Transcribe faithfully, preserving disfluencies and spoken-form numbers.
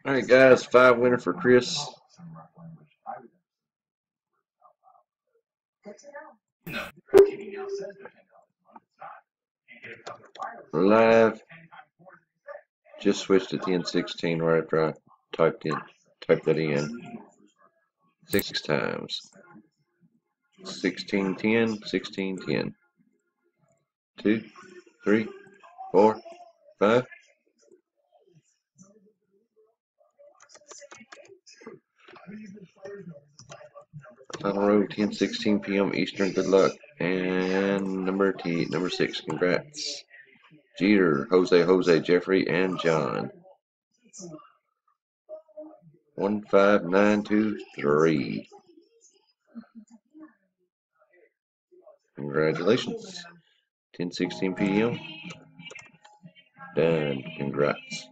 All right, guys, five winner for Chris. Live. Just switched to ten sixteen right after I typed in typed that in six times. sixteen ten, sixteen ten. Two, three, four, five. Final row, ten sixteen p m Eastern. Good luck. And number T, number six. Congrats. Jeter, Jose, Jose, Jeffrey, and John. One five nine two three. Congratulations. ten sixteen p m Done. Congrats.